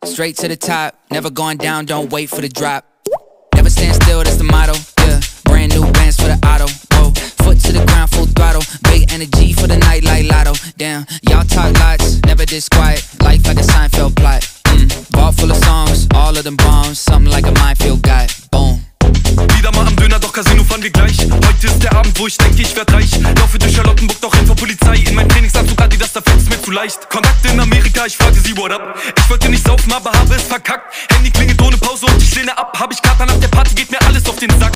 Straight to the top, never going down, don't wait for the drop. Never stand still, that's the motto, yeah. Brand new bands for the auto, whoa. Foot to the ground, full throttle. Big energy for the night like lotto. Damn, y'all talk lots, never this quiet. Life like a Seinfeld plot. Vault full of songs, all of them bombs. Something like a minefield guy, boom. Wieder mal am Döner, doch Casino fahren wir gleich. Heute ist der Abend, wo ich denke, ich werd reich. Laufe durch Charlottenburg, doch renn vor Polizei. In mein Trainingsanzug, Adidas, da fällt's mir zu leicht. Kontakte in Amerika, ich frage sie, what up? Ich wollte nicht saufen, aber habe es verkackt. Handy klingelt ohne Pause und ich lehne ab. Hab ich Kater nach der Party, geht mir alles auf den Sack.